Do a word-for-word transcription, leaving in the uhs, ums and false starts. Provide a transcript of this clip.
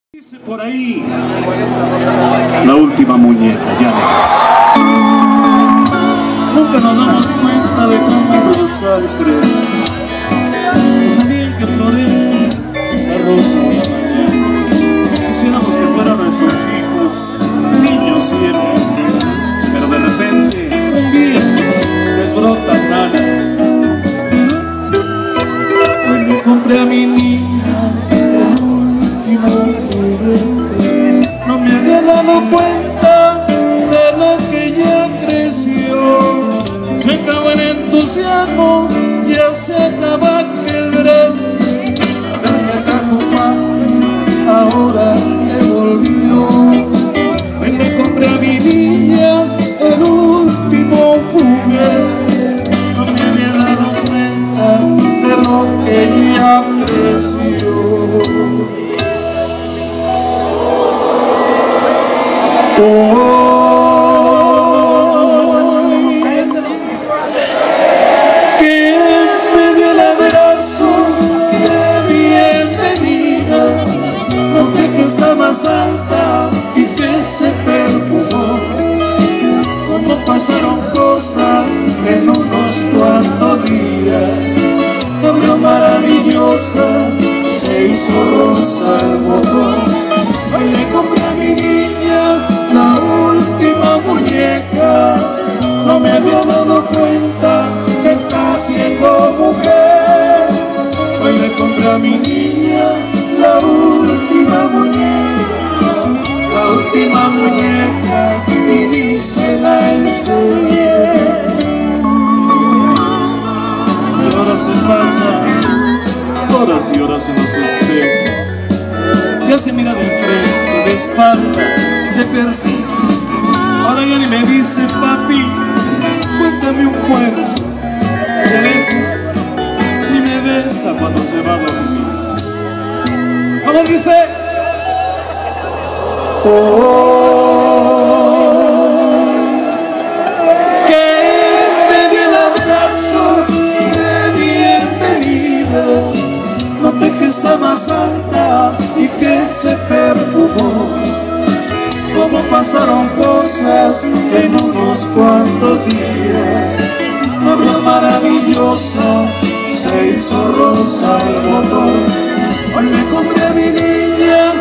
Dice por ahí, la última muñeca, ya no. Nunca nos damos cuenta de cómo un rosal crece. Ese día en que florece la rosa de la mañana. Quisiéramos que fueran nuestros hijos, niños siempre. Pero de repente, un día, les brotan nanas. Hoy le compré a mi niña el último juguete. No me había dado cuenta de lo que ya creció. Se acabó el entusiasmo, ya se acaba aquel breve. Venga acá, compadre, ahora que volvió. Hoy le compré a mi niña el último juguete. No me había dado cuenta de lo que ya creció. Hoy que me dio el abrazo de bienvenida, noté que está más alta y que se perfumó. Como pasaron cosas en unos cuantos días, abrió maravillosa, se hizo rosa el botón. Hoy le compré a mi niña la última muñeca. No me había dado cuenta, se está haciendo mujer. Hoy le compré a mi niña la última muñeca, la última muñeca, y ni se la enseñé. Y ahora se pasa horas y horas en los espejos. Ya se mira de frente, de espalda, de perfil. Ahora ya ni me dice papi, cuéntame un cuento. Y a veces ni me besa cuando se va a dormir. ¿Cómo dice? Oh, que me dio el abrazo de bienvenida. Noté que está más alta y que se perfumó. Como pasaron cosas en unos cuantos días, abrió maravillosa, se hizo rosa el botón. Hoy le compré a mi niña